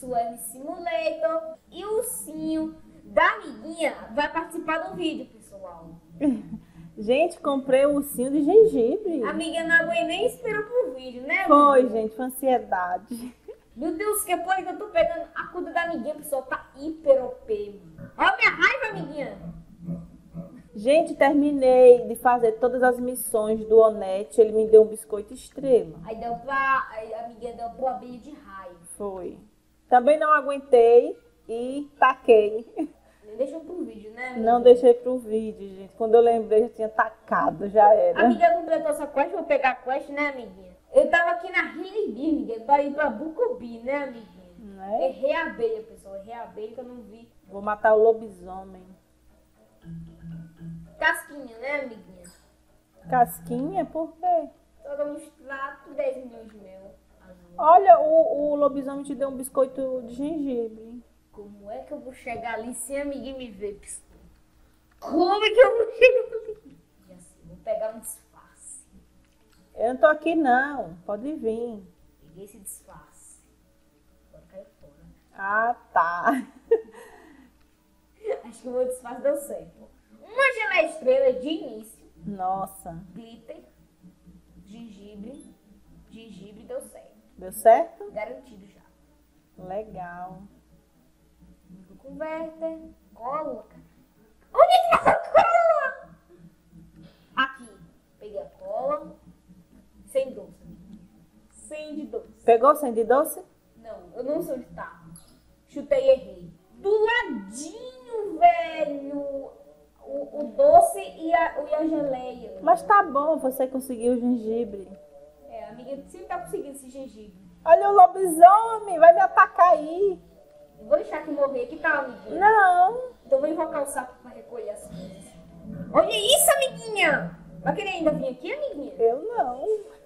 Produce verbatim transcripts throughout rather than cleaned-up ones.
Sueli Simulator. E o ursinho da amiguinha vai participar do vídeo, pessoal. Gente, comprei o ursinho de gengibre. A amiga não aguenta nem esperou pro vídeo, né? Foi, amiga? gente, foi ansiedade. Meu Deus, que porra que eu tô pegando a conta da amiguinha, pessoal. Tá hiper O P, mano. Olha a minha raiva, amiguinha. Gente, terminei de fazer todas as missões do Onete. Ele me deu um biscoito estrela. Aí deu pra... Aí a amiguinha deu pra abelha de raiva. Foi. Também não aguentei e taquei. Nem deixou pro vídeo, né, amiga? Não deixei pro vídeo, gente. Quando eu lembrei, já tinha tacado, já era. A amiga completou essa quest, vou pegar a quest, né, amiguinha? Eu tava aqui na Hillby, amiga, pra ir pra Bucobi, né, amiguinha? Não é? Errei a abelha, pessoal. Errei a abelha que eu não vi. Vou matar o lobisomem. Casquinha, né, amiguinha? Casquinha? Por quê? Joga no extrato dez milhões de mel azul. Olha, o, o lobisomem te deu um biscoito de gengibre. Como é que eu vou chegar ali sem a amiguinha me ver, pessoal? Como é que eu vou chegar ali? E assim, vou pegar um disfarce. Eu não tô aqui, não. Pode vir. Peguei esse disfarce. Agora caiu fora. Ah, tá. Acho que o meu disfarce deu certo. Uma geleia estrela de início. Nossa. Glitter. Gengibre. Gengibre deu certo. Deu certo? Garantido já. Legal. Converter. Cola. Onde é que tá essa cola? Aqui. Peguei a cola. Sem doce. Sem de doce. Pegou sem de doce? Não, eu não sei onde tá. Chutei e errei. Do ladinho, velho. O, o doce e a, e a geleia. Mas tá bom, você conseguiu o gengibre. É, a amiga sempre tá conseguindo esse gengibre. Olha o lobisomem, vai me atacar aí. Eu vou deixar aqui morrer. Que tal, amiguinha? Não. Então vou invocar o sapo pra recolher as coisas. Olha isso, amiguinha! Vai querer ainda vir aqui, amiguinha? Eu não.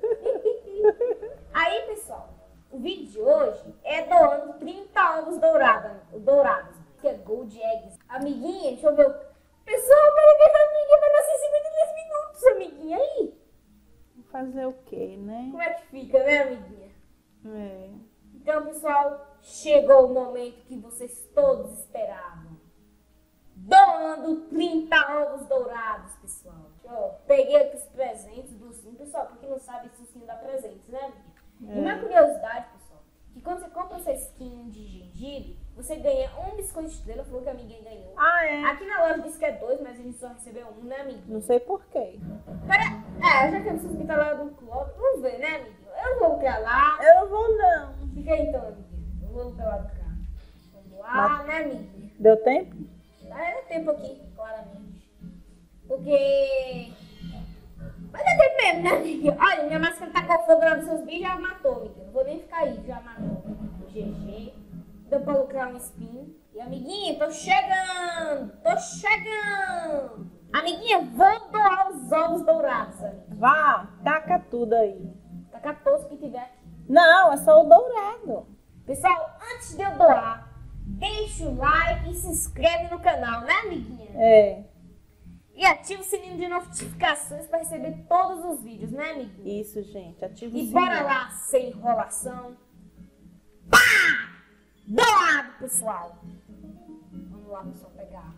Aí, pessoal, o vídeo de hoje é doando trinta ovos dourados, dourados, que é Gold Eggs. Amiguinha, deixa eu ver. Pessoal, peraí que essa amiguinha vai nascer em cinquenta e três minutos, amiguinha. Aí, Fazer o quê, né? como é que fica, né, amiguinha? É. Então, pessoal, chegou o momento que vocês todos esperavam. Doando trinta ovos dourados, pessoal. Ó, peguei aqui os presentes do ursinho. Pessoal, pra quem não sabe, esse ursinho dá presentes, né, amiguinha? É. E uma curiosidade, pessoal, que quando você compra essa skin de gengibre, você ganha um biscoito estrela, falou que a amiguinha ganhou. Ah, é? Aqui na loja diz que é dois, mas a gente só recebeu um, né, amiguinha? Não sei por quê. Pera, é, já que eu preciso pintar lá do clube, vamos ver, né, amiguinha? Eu não vou lucrar lá. Eu não vou, não. Fica aí então, amiguinha. Eu vou lucrar lá do carro. Vamos lá, Mas- né, amiguinha? Deu tempo? Dá é tempo aqui, claramente. Porque... Mas dá tempo mesmo, né, amiguinha? Olha, minha máscara tá com fogo lá nos seus bichos, já matou, amiguinha. Não vou nem ficar aí, já matou. G G. Deu pra lucrar um spin. E, amiguinha, tô chegando! Tô chegando! Amiguinha, vou doar os ovos dourados, amiguinha. Vá, taca tudo aí. Tá quatorze que tiver aqui. Não, é só o dourado. Pessoal, antes de eu doar, deixa o like e se inscreve no canal, né, amiguinha? É, E ativa o sininho de notificações para receber todos os vídeos, né, amiguinha? isso, gente. Ativa o E sininho. bora lá, sem enrolação. Pá! Doado, pessoal! Vamos lá, pessoal, pegar.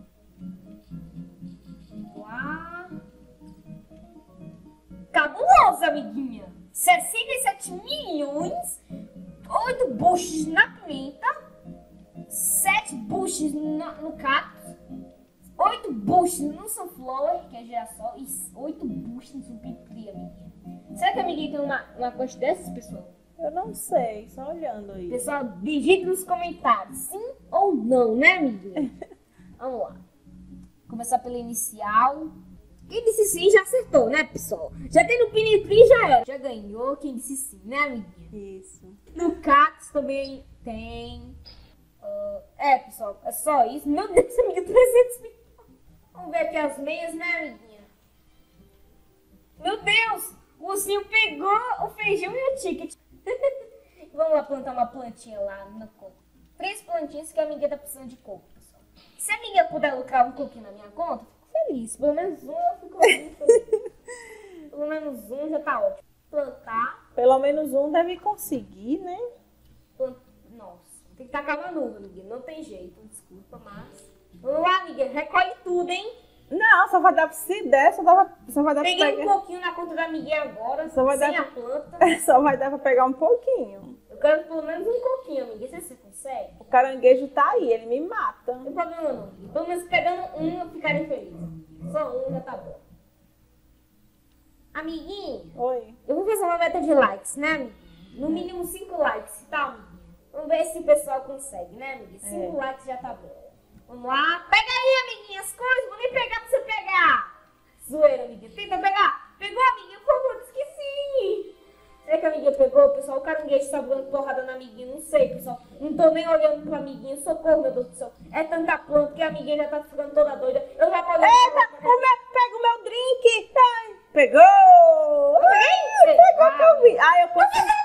Vamos lá. Cabuloso, amiguinha! sessenta e sete milhões, oito buchos na pimenta, sete buchos no, no cacto, oito buchos no sunflower, que é girassol, e oito buchos no supipri, amiguinha. Será que a amiguinha tem uma, uma quantidade dessas, pessoal? Eu não sei, só olhando aí. Pessoal, digite nos comentários, sim ou não, né, amiguinha? Vamos lá. Começar pela inicial. Quem disse sim já acertou, né, pessoal? Já tem no Pinitri, já era. Já ganhou quem disse sim, né, amiguinha? Isso. No Cax também tem. Uh, é, pessoal, é só isso. Meu Deus, amiga, trezentos mil. Vamos ver aqui as meias, né, amiguinha? Meu Deus, o ursinho pegou o feijão e o ticket. Vamos lá plantar uma plantinha lá no coco. Três plantinhas que a amiguinha tá precisando de coco, pessoal. Se a amiguinha puder lucrar um coquinho na minha conta, fico feliz. Pelo menos um eu fico muito feliz. Pelo menos um já tá ótimo. Plantar. Pelo menos um deve conseguir, né? Plant... Nossa, vou ter tá acabando, amiguinha. Não tem jeito, desculpa, mas... Vamos lá, amiga. Recolhe tudo, hein? Não, só vai dar pra se der, só, dá pra, só vai dar Peguei pra um pegar. pouquinho na conta da amiguinha agora, Só vai sem dar a planta. Só vai dar pra pegar um pouquinho. Eu quero pelo menos um pouquinho, amiga. Se você consegue. O caranguejo tá aí, ele me mata. Não tem problema não, amiga. Pelo menos pegando um, eu ficaria feliz. Só um já tá bom. Amiguinho, Oi. eu vou fazer uma meta de likes, né, amiguinha? No mínimo cinco likes, tá, amiguinha? Vamos ver se o pessoal consegue, né, amiguinha? Cinco É. likes já tá bom. Vamos lá. Pega aí, amiguinha, as coisas. Vou nem pegar pra você pegar. Zoeira, amiguinha. Tenta pegar. Pegou, amiguinha? Por favor, esqueci. Será que a amiguinha pegou, pessoal? O caranguejo tá dando porrada na amiguinha. Não sei, pessoal. Não tô nem olhando pra amiguinha. Socorro, meu Deus do céu. É tanta planta que a amiguinha já tá ficando toda doida. Eu já tô olhando. Eita, o meu, pega o meu drink. Ai, pegou. Peguei? Pegou que eu vi. Ah, Ai, eu consegui.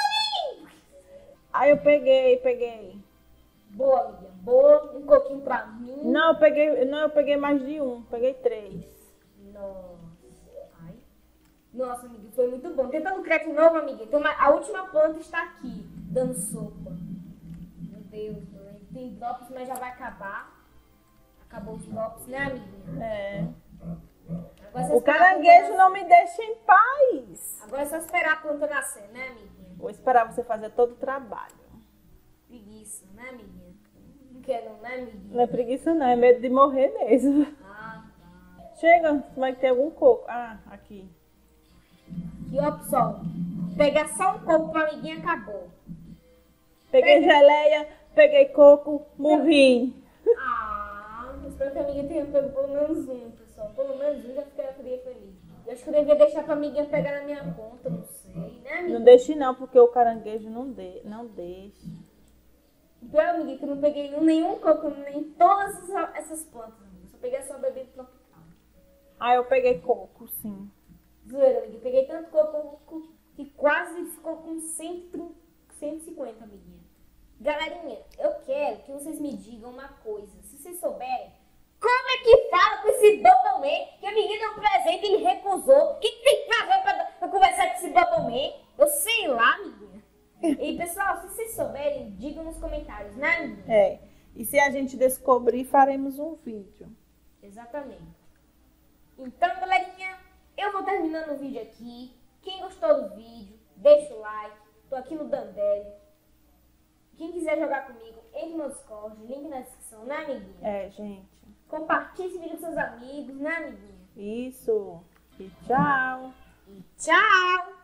Ai, eu peguei, peguei. boa, amiguinha. Boa. Um pouquinho pra mim. Não, eu peguei, não, eu peguei mais de um. Peguei três. Nossa. Ai. Nossa, amiga, foi muito bom. Tentando criar de novo, amiga. Então, a última planta está aqui, dando sopa. Meu Deus, mãe. Tem drops, mas já vai acabar. Acabou os drops, né, amiguinha? É. Agora é só O esperar a caranguejo planta não me deixa em paz. nascer. Agora é só esperar a planta nascer, né, amiguinha? Vou esperar você fazer todo o trabalho. Preguiça, né, amiguinha? Não quero, né, amiguinha? Não é preguiça não, é medo de morrer mesmo. Ah, tá. Chega, vai ter algum coco. Ah, aqui. Aqui, ó, pessoal. Pegar só um coco pra amiguinha, acabou. Peguei Pega. geleia, peguei coco, morri. Ah, espero que a amiguinha tenha pego pelo menos um, pessoal. Pelo menos um já ficaria feliz. Eu acho que eu devia deixar pra amiguinha pegar na minha conta, não sei, né, amiga? Não deixe não, porque o caranguejo não, de, não deixa. Pior, amiga, que eu não peguei nenhum coco, nem todas essas, essas plantas, amiga. Eu só peguei só bebida tropical. Ah, eu peguei coco, sim. Zoeira, amiga. Eu peguei tanto coco que quase ficou com cento e trinta, cento e cinquenta, amiguinha. Galerinha, eu quero que vocês me digam uma coisa. Se vocês souberem, como é que fala com esse Bubble Man? Que a menina deu um presente e ele recusou. O que, que tem que fazer pra, pra conversar com esse Bubble Man? Eu sei lá, amiguinha. E pessoal, se vocês souberem, digam nos comentários, né, amiguinha? É. E se a gente descobrir, faremos um vídeo. Exatamente. Então, galerinha, eu vou terminando o vídeo aqui. Quem gostou do vídeo, deixa o like. Tô aqui no Dandelion. Quem quiser jogar comigo, entre no Discord, link na descrição, né, amiguinha? É, gente. Compartilhe esse vídeo com seus amigos, né, amiguinha? Isso. E tchau. E tchau!